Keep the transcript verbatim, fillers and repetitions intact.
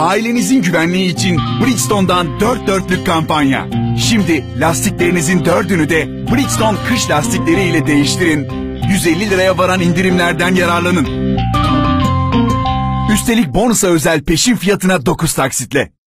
Ailenizin güvenliği için Bridgestone'dan dört dörtlük kampanya. Şimdi lastiklerinizin dördünü de Bridgestone kış lastikleri ile değiştirin. yüz elli liraya varan indirimlerden yararlanın. Üstelik bonusa özel peşin fiyatına dokuz taksitle.